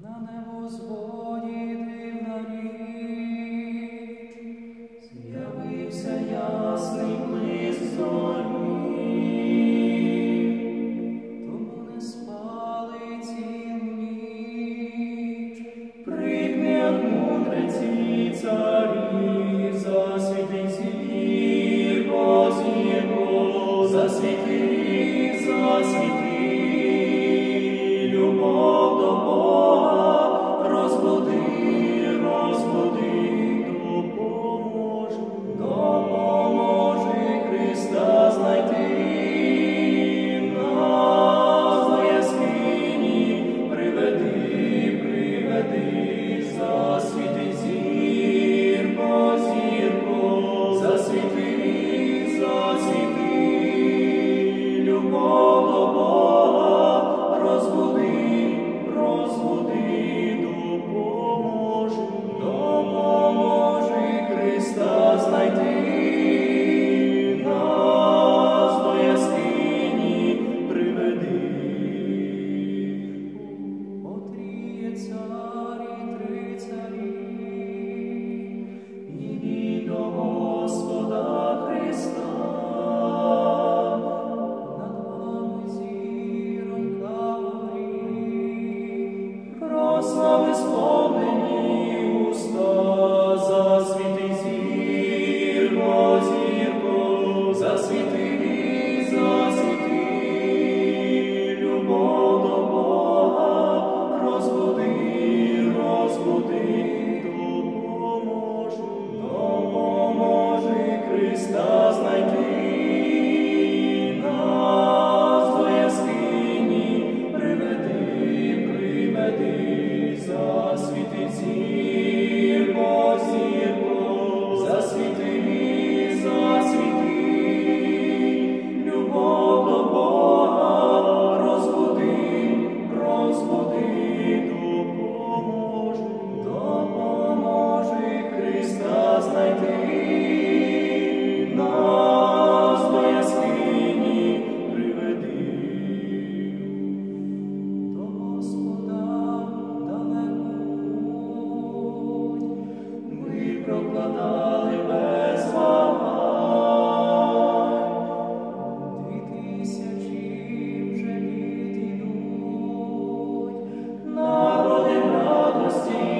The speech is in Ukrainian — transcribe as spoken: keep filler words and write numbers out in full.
На небосводі дивна ніч, з'явився ясний блиск зорі, тому не спали цілу ніч. Прикнять мудреці царі, засвіти зірко, зірко, засвіти, засвіти, любов до Бога, розбуди, розбуди, допоможи, допоможи Христа знайти. Нас до яскині приведи, приведи, засвіти зірко, зірко, засвіти, засвіти, любов до Бога, розбуди, розбуди, допоможи, допоможи Христа знайти. Нас до яскині приведи. О тріє царі, три царі, ідіть до Господа Христа. Над вами зіронька горить, прослави сповнені уста, засвіти зірко, зірко, засвіти, засвіти, любов до Бога, розбуди, розбуди, допоможи, допоможи Христа знайти. Нас до яскині приведи, приведи, засвіти зірко, зірко, засвіти, засвіти, любов до Бога, розбуди, розбуди, допоможи, допоможи Христа знайти. Нас до яскині приведи. До Господа далеко путь, ми прокладали без вагань. Дві тисячі вже літ ідуть, народи в радості